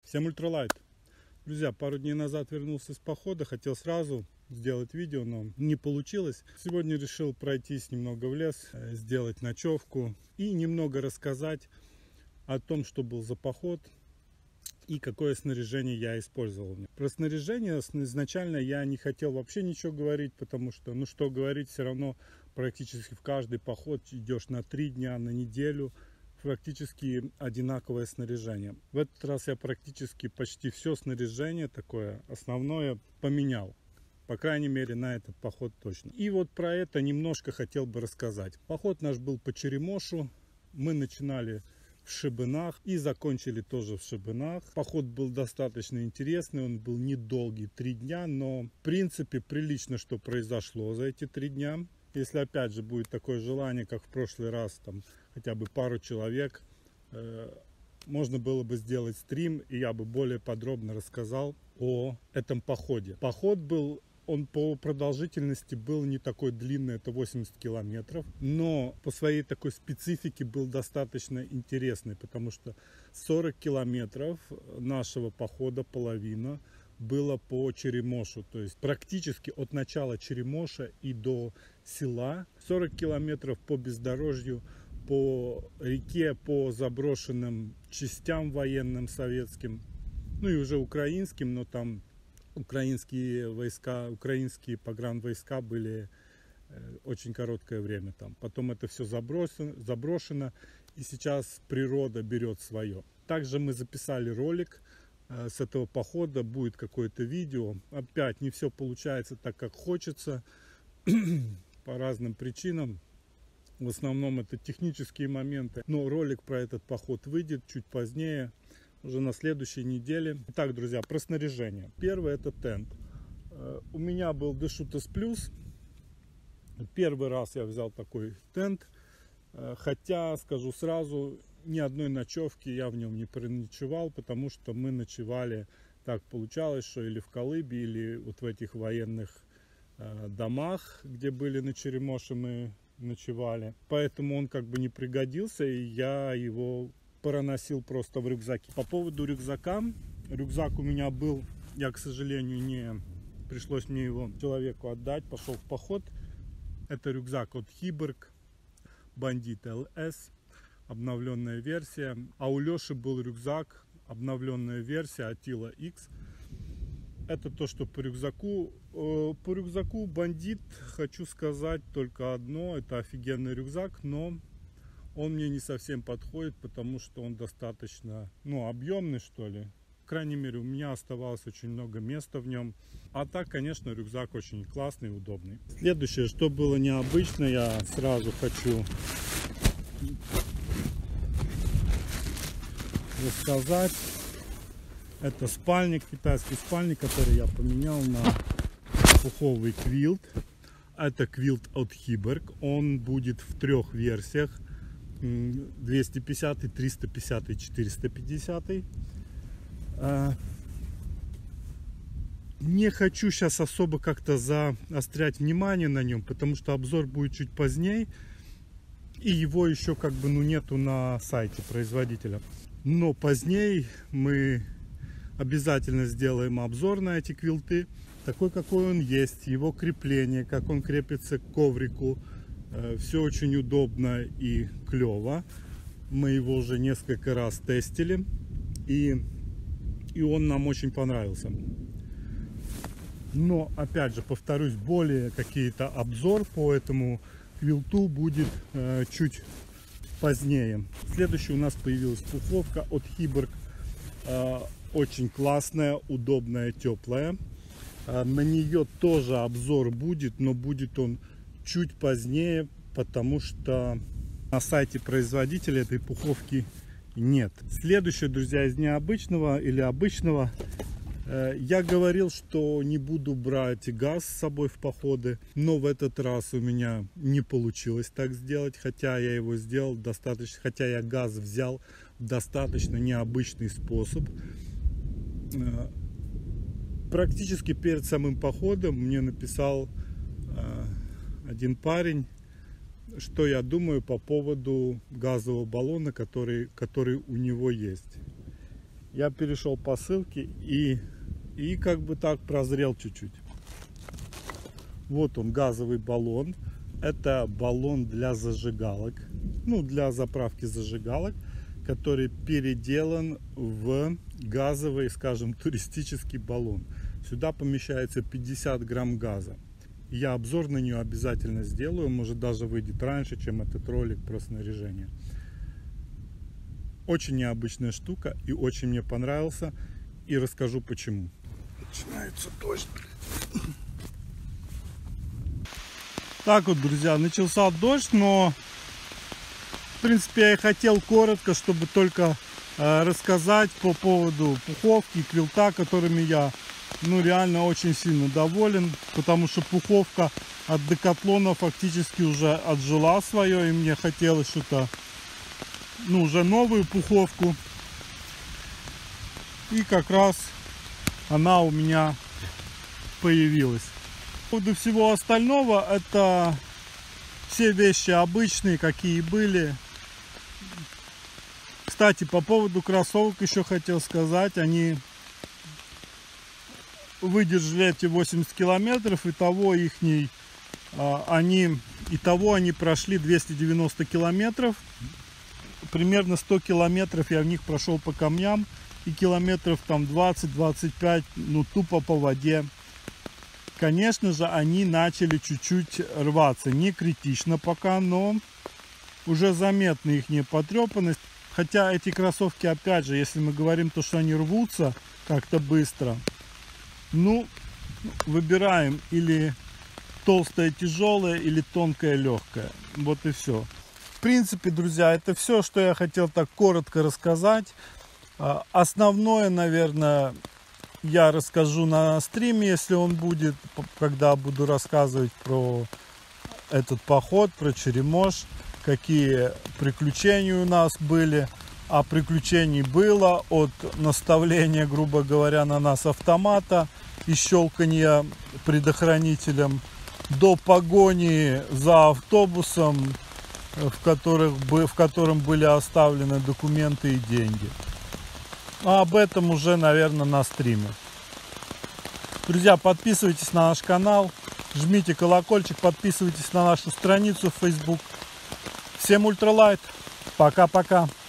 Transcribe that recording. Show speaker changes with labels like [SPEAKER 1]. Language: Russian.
[SPEAKER 1] Всем ультралайт. Друзья, пару дней назад вернулся с похода, хотел сразу сделать видео, но не получилось. Сегодня решил пройтись немного в лес, сделать ночевку и немного рассказать о том, что был за поход и какое снаряжение я использовал. Про снаряжение изначально я не хотел вообще ничего говорить, потому что, ну что говорить, все равно практически в каждый поход идешь на 3 дня, на неделю. Практически одинаковое снаряжение. В этот раз я практически почти все снаряжение такое основное поменял. По крайней мере на этот поход точно. И вот про это немножко хотел бы рассказать. Поход наш был по Черемошу. Мы начинали в Шибынах и закончили тоже в Шибынах. Поход был достаточно интересный, он был недолгий, 3 дня, но в принципе прилично, что произошло за эти 3 дня. Если опять же будет такое желание, как в прошлый раз, там хотя бы пару человек, можно было бы сделать стрим, и я бы более подробно рассказал о этом походе. Поход был, он по продолжительности был не такой длинный, это 80 километров, но по своей такой специфике был достаточно интересный, потому что 40 километров нашего похода, половина, было по Черемошу, то есть практически от начала Черемоша и до села, 40 километров по бездорожью, по реке, по заброшенным частям военным советским, ну и уже украинским, но там украинские войска, украинские погранвойска были очень короткое время там. Потом это все заброшено, и сейчас природа берет свое. Также мы записали ролик с этого похода, будет какое-то видео. Опять не все получается так, как хочется, по разным причинам. В основном это технические моменты. Но ролик про этот поход выйдет чуть позднее, уже на следующей неделе. Итак, друзья, про снаряжение. Первый — это тент. У меня был Deschutes Plus. Первый раз я взял такой тент. Хотя, скажу сразу, ни одной ночевки я в нем не переночевал, потому что мы ночевали, так получалось, что или в Колыбе, или вот в этих военных домах, где были на Черемоше, мы ночевали. Поэтому он как бы не пригодился, и я его проносил просто в рюкзаке. По поводу рюкзака. Рюкзак у меня был, я, к сожалению, не пришлось мне его человеку отдать, пошел в поход. Это рюкзак от Hyberg, Bandit LS. Обновленная версия. А у Леши был рюкзак, обновленная версия Attila X. Это то, что по рюкзаку. По рюкзаку Bandit хочу сказать только одно. Это офигенный рюкзак, но он мне не совсем подходит, потому что он достаточно, ну, объемный, что ли. По крайней мере, у меня оставалось очень много места в нем. А так, конечно, рюкзак очень классный и удобный. Следующее, что было необычно, я сразу хочу рассказать. Это спальник, китайский спальник, который я поменял на пуховый квилт. Это квилт от Hyberg. Он будет в 3 версиях: 250, 350 и 450. Не хочу сейчас особо как-то заострять внимание на нем, потому что обзор будет чуть позднее, и его еще как бы нету на сайте производителя. Но позднее мы обязательно сделаем обзор на эти квилты, такой, какой он есть, его крепление, как он крепится к коврику. Все очень удобно и клево. Мы его уже несколько раз тестили, и он нам очень понравился. Но, опять же, повторюсь, более какие-то обзор по этому квилту будет чуть позднее. Следующий у нас появилась пуховка от Hyberg. Очень классная, удобная, теплая. На нее тоже обзор будет, но будет он чуть позднее, потому что на сайте производителя этой пуховки нет. Следующее, друзья, из необычного или обычного. Я говорил, что не буду брать газ с собой в походы, но в этот раз у меня не получилось так сделать, хотя я его сделал достаточно, хотя я газ взял в достаточно необычный способ. Практически перед самым походом мне написал один парень, что я думаю по поводу газового баллона, который у него есть. я перешел по ссылке и как бы так прозрел чуть-чуть. Вот он, газовый баллон. Это баллон для зажигалок, ну, для заправки зажигалок, который переделан в газовый, скажем, туристический баллон. Сюда помещается 50 грамм газа. Я обзор на нее обязательно сделаю, может даже выйдет раньше, чем этот ролик про снаряжение. Очень необычная штука и очень мне понравился, и расскажу почему. Начинается дождь. Так вот, друзья, начался дождь, но в принципе я и хотел коротко, чтобы только рассказать по поводу пуховки и квилта, которыми я реально очень сильно доволен, потому что пуховка от Decathlon фактически уже отжила свое, и мне хотелось что-то, уже новую пуховку, и как раз она у меня появилась. По поводу всего остального, это все вещи обычные, какие были. Кстати, по поводу кроссовок еще хотел сказать, они выдержали эти 80 километров, итого они прошли 290 километров. Примерно 100 километров я в них прошел по камням, и километров там 20-25, тупо по воде. Конечно же, они начали чуть-чуть рваться, не критично пока, но уже заметна их потрепанность. Хотя эти кроссовки, опять же, если мы говорим то, что они рвутся как-то быстро, выбираем или толстое тяжелое, или тонкое легкое. Вот и все. В принципе, друзья, это все, что я хотел так коротко рассказать. Основное, наверное, я расскажу на стриме, если он будет, когда буду рассказывать про этот поход, про Черемош, какие приключения у нас были. А приключений было от наставления, грубо говоря, на нас автомата и щелкания предохранителем до погони за автобусом, в котором были оставлены документы и деньги. А об этом уже, наверное, на стриме. Друзья, подписывайтесь на наш канал, жмите колокольчик, подписывайтесь на нашу страницу в Facebook. Всем ультралайт. Пока-пока.